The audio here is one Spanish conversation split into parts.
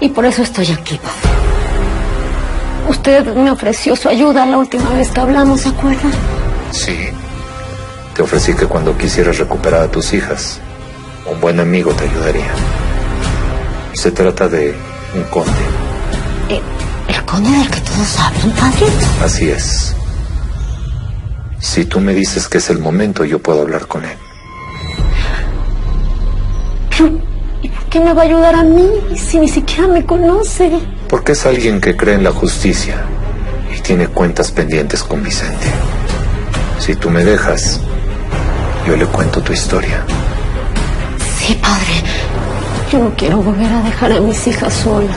Y por eso estoy aquí, padre. Usted me ofreció su ayuda la última vez que hablamos, ¿se acuerda? Sí. Te ofrecí que cuando quisieras recuperar a tus hijas, un buen amigo te ayudaría. Se trata de un conde. ¿El conde del que todos hablan, padre? Así es. Si tú me dices que es el momento, yo puedo hablar con él. Pero, ¿y por qué me va a ayudar a mí si ni siquiera me conoce? Porque es alguien que cree en la justicia y tiene cuentas pendientes con Vicente. Si tú me dejas, yo le cuento tu historia. Sí, padre. Yo no quiero volver a dejar a mis hijas solas.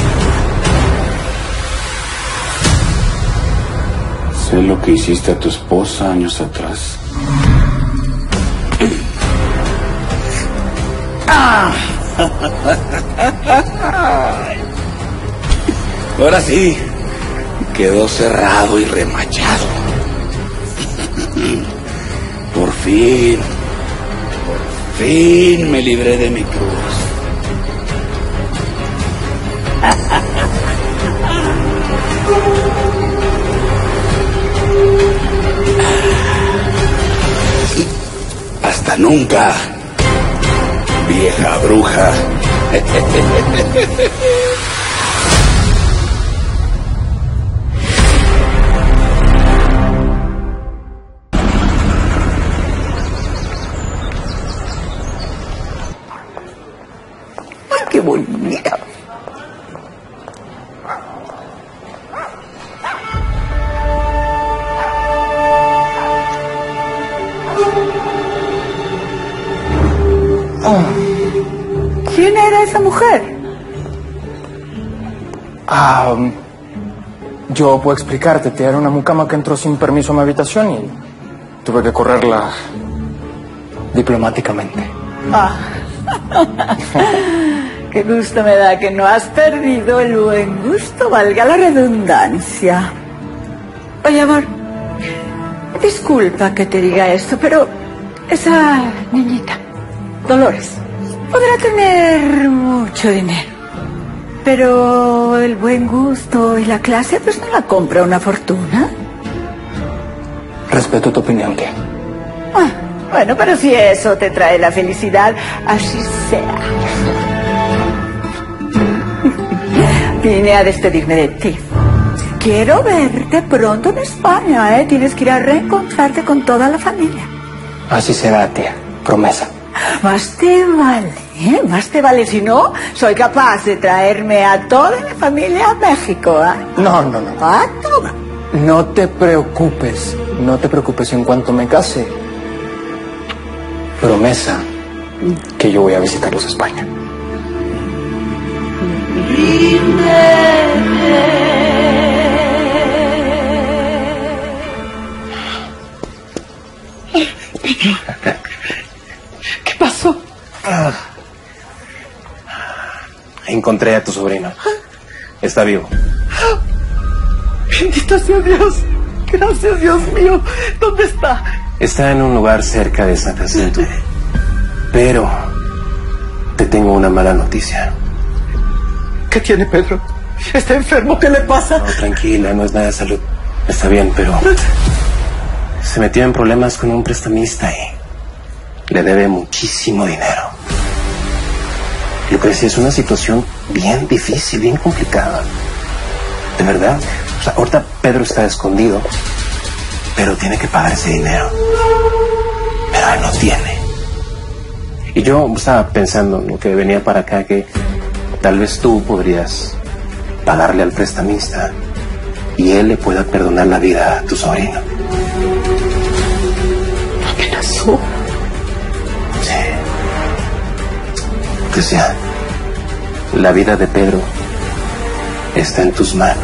Sé lo que hiciste a tu esposa años atrás. Ahora sí, quedó cerrado y remachado. Por fin me libré de mi cruz. Hasta nunca, vieja bruja. ¡Ay, qué bonita! ¿Quién era esa mujer? Yo puedo explicarte, tía. Era una mucama que entró sin permiso a mi habitación y tuve que correrla diplomáticamente. Qué gusto me da que no has perdido el buen gusto, valga la redundancia. Oye, amor, disculpa que te diga esto, pero esa niñita, Dolores, podrá tener mucho dinero, pero el buen gusto y la clase pues no la compra una fortuna. Respeto tu opinión, tía. Bueno, pero si eso te trae la felicidad, así sea. Vine a despedirme de ti. Quiero verte pronto en España, ¿eh? Tienes que ir a reencontrarte con toda la familia. Así será, tía. Promesa. Más te vale, ¿eh? Más te vale. Si no, soy capaz de traerme a toda la familia a México, ¿eh? No. Toma. No te preocupes. No te preocupes. En cuanto me case, promesa que yo voy a visitarlos a España. ¿Qué pasó? Encontré a tu sobrino. Está vivo. Bendito sea Dios. Gracias, Dios mío. ¿Dónde está? Está en un lugar cerca de San Jacinto. Pero te tengo una mala noticia. ¿Qué tiene Pedro? ¿Está enfermo? ¿Qué le pasa? No, tranquila, no es nada de salud. Está bien, pero se metió en problemas con un prestamista y le debe muchísimo dinero. Lucrecia, es una situación bien difícil, bien complicada. De verdad. O sea, ahorita Pedro está escondido, pero tiene que pagar ese dinero. Pero él no tiene. Y yo estaba pensando, ¿no?, que venía para acá, que tal vez tú podrías pagarle al prestamista y él le pueda perdonar la vida a tu sobrino. ¿Apenas tú? Sí. Que sea, la vida de Pedro está en tus manos.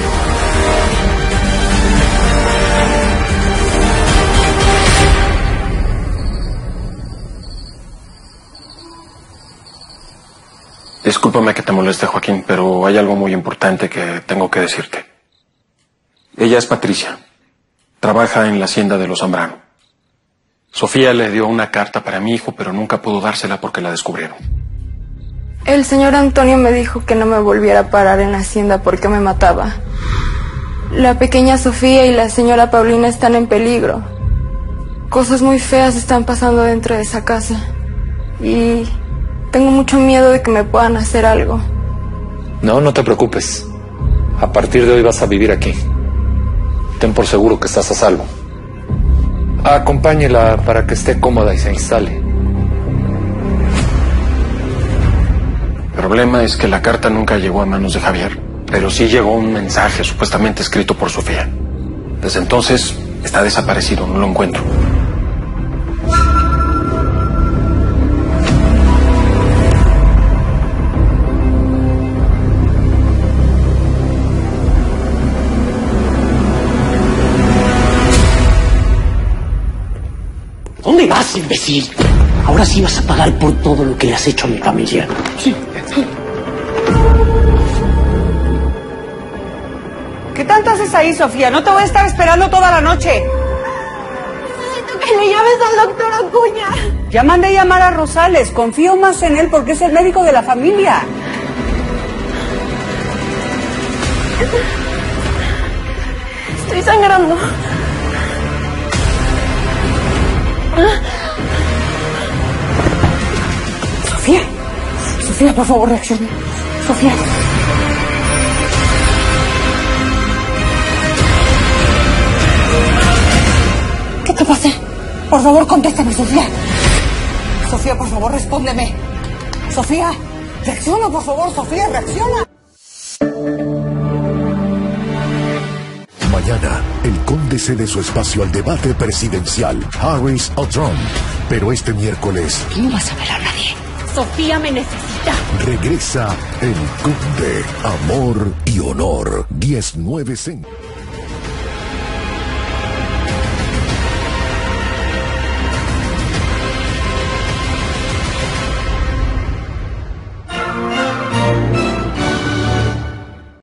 Discúlpame que te moleste, Joaquín, pero hay algo muy importante que tengo que decirte. Ella es Patricia. Trabaja en la hacienda de los Zambrano. Sofía le dio una carta para mi hijo, pero nunca pudo dársela porque la descubrieron. El señor Antonio me dijo que no me volviera a parar en la hacienda porque me mataba. La pequeña Sofía y la señora Paulina están en peligro. Cosas muy feas están pasando dentro de esa casa. Y tengo mucho miedo de que me puedan hacer algo. No, no te preocupes. A partir de hoy vas a vivir aquí. Ten por seguro que estás a salvo. Acompáñela para que esté cómoda y se instale. El problema es que la carta nunca llegó a manos de Javier, pero sí llegó un mensaje supuestamente escrito por Sofía. Desde entonces está desaparecido, no lo encuentro. ¿Dónde vas, imbécil? Ahora sí vas a pagar por todo lo que le has hecho a mi familia. Sí. ¿Qué tanto haces ahí, Sofía? No te voy a estar esperando toda la noche. Necesito que le llames al doctor Acuña. Ya mandé a llamar a Rosales. Confío más en él porque es el médico de la familia. Estoy sangrando. Sofía. Sofía, por favor, reacciona. Sofía. ¿Qué te pasa? Por favor, contéstame, Sofía. Sofía, por favor, respóndeme. Sofía, reacciona, por favor, Sofía, reacciona. Mañana, el conde cede su espacio al debate presidencial, Harris o Trump. Pero este miércoles... No vas a ver a nadie. Sofía me necesita. Regresa El Conde, Amor y Honor, 19 Centros.